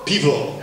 piwo.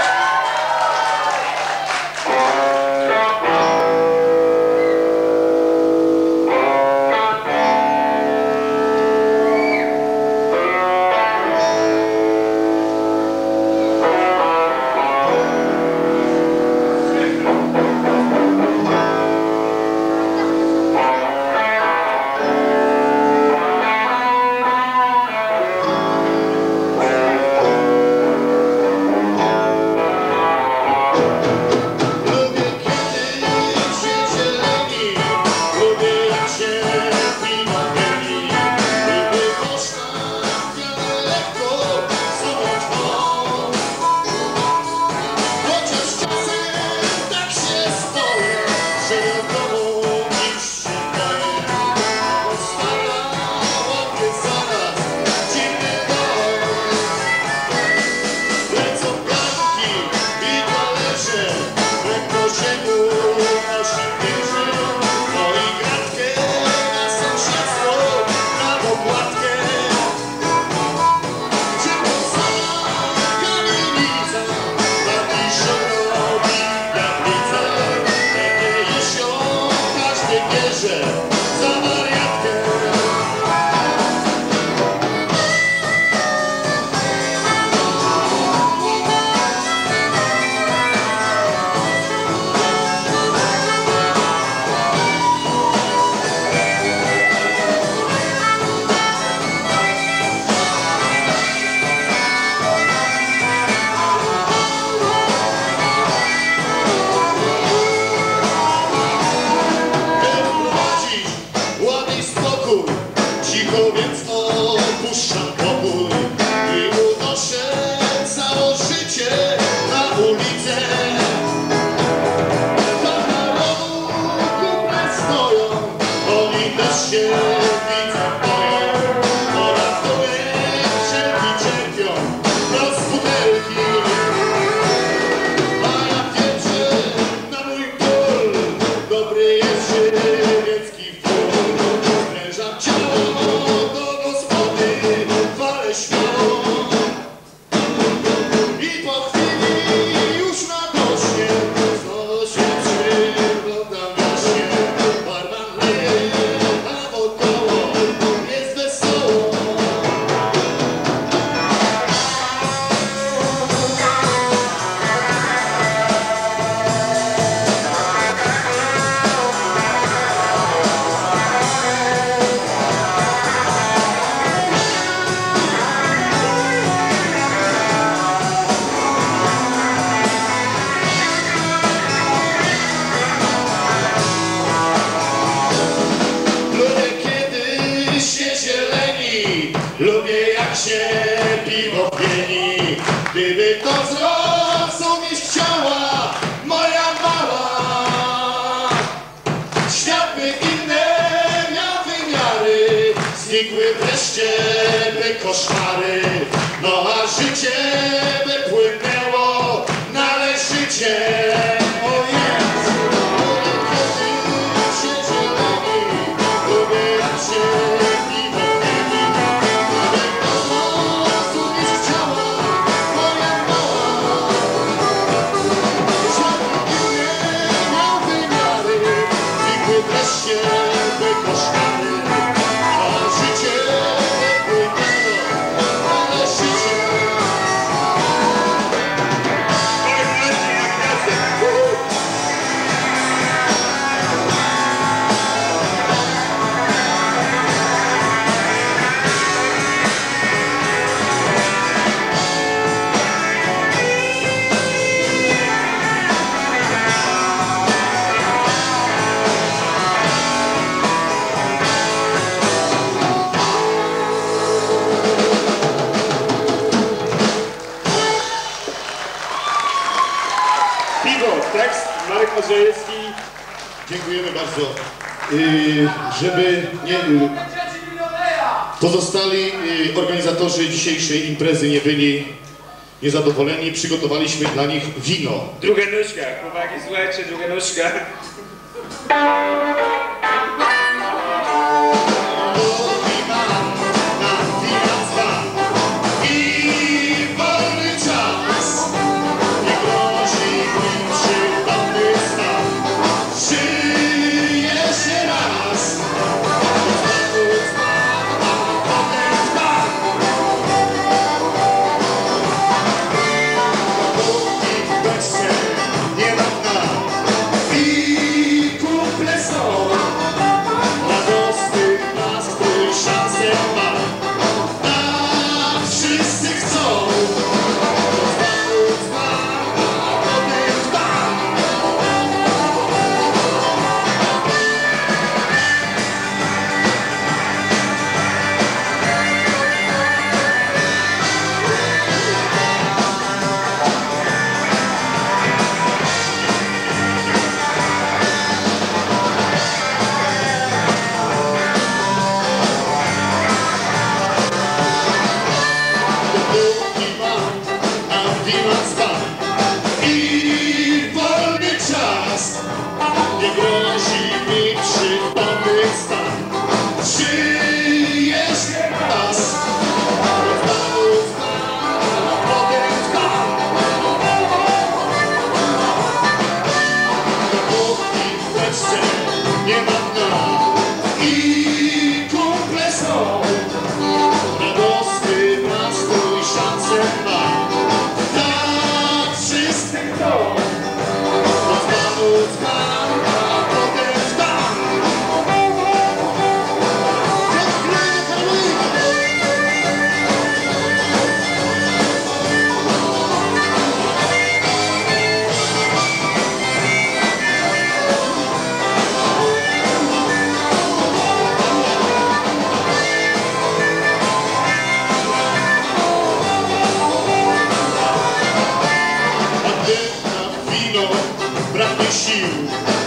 Lubię jak się piwo pieni. Gdyby to zrozumieć chciała moja mała, świat by inne miał wymiary, znikły wreszcie by koszmary, no a życie by płynęło należycie. Tekst Marek Marzejewski. Dziękujemy bardzo. Żeby nie pozostali organizatorzy dzisiejszej imprezy nie byli niezadowoleni, przygotowaliśmy dla nich wino. Druga nóżka, chłopaki, słuchajcie, druga nóżka. I wolny czas. wina dzban i wolny czas nie grozi mi przytomny stan. Czy jeszcze raz znowu dzban, potem dzban, dopóki w teczce nie ma dna i kumple są, radosny nastrój szansę ma. Tak czysty dom, to znowu dzban, a potem dzban. A gdy na wino braknie sił,